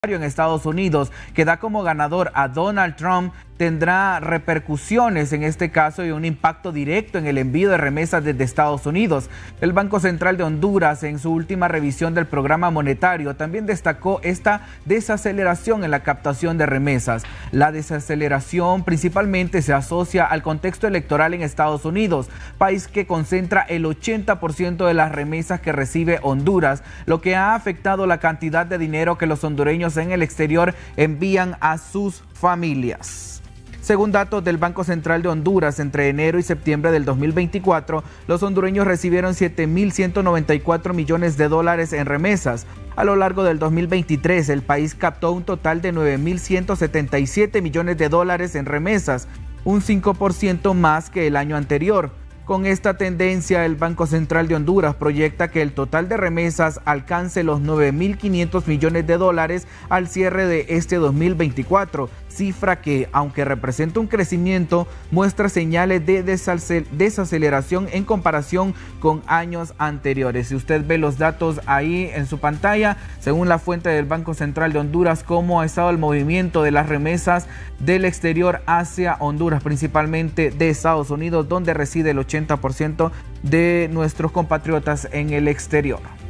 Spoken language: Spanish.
en Estados Unidos, que da como ganador a Donald Trump, tendrá repercusiones en este caso y un impacto directo en el envío de remesas desde Estados Unidos. El Banco Central de Honduras, en su última revisión del programa monetario, también destacó esta desaceleración en la captación de remesas. La desaceleración principalmente se asocia al contexto electoral en Estados Unidos, país que concentra el 80% de las remesas que recibe Honduras, lo que ha afectado la cantidad de dinero que los hondureños en el exterior envían a sus familias. Según datos del Banco Central de Honduras, entre enero y septiembre del 2024, los hondureños recibieron 7.194 millones de dólares en remesas. A lo largo del 2023, el país captó un total de 9.177 millones de dólares en remesas, un 5% más que el año anterior. Con esta tendencia, el Banco Central de Honduras proyecta que el total de remesas alcance los 9.500 millones de dólares al cierre de este 2024, cifra que, aunque representa un crecimiento, muestra señales de desaceleración en comparación con años anteriores. Si usted ve los datos ahí en su pantalla, según la fuente del Banco Central de Honduras, cómo ha estado el movimiento de las remesas del exterior hacia Honduras, principalmente de Estados Unidos, donde reside el 80% de nuestros compatriotas en el exterior.